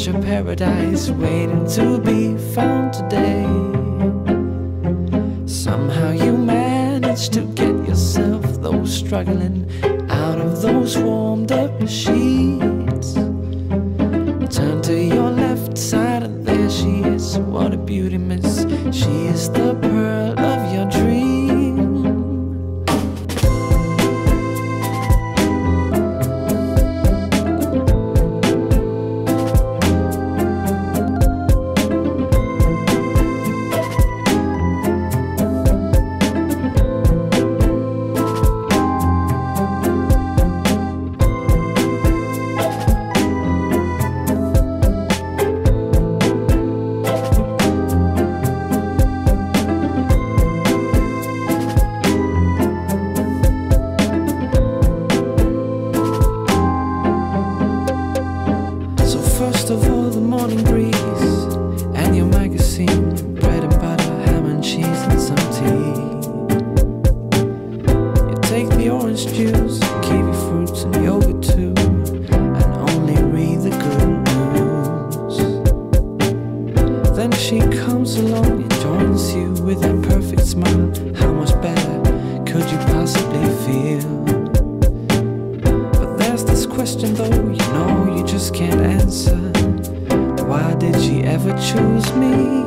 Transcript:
picture paradise waiting to be found today. Somehow you managed to get yourself, though struggling, out of those warmed up sheets. Turn to your left side and there she is. What a beauty, miss. She is the pearl of your dream. First of all, the morning breeze and your magazine, bread and butter, ham and cheese and some tea. You take the orange juice, kiwi fruits and yogurt too, and only read the good news. Then she comes along and joins you with that perfect smile. How much better could you possibly feel? But there's this question though, you know you just can't answer. Why did she ever choose me?